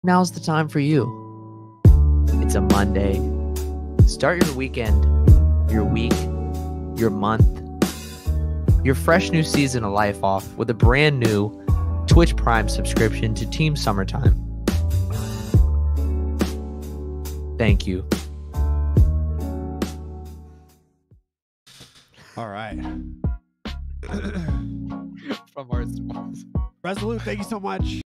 now's the time for you. It's a Monday. Start your weekend, your week, your month, your fresh new season of life off with a brand new Twitch Prime subscription to Team Summertime. Thank you. All right. From our sponsor. Resolute, thank you so much.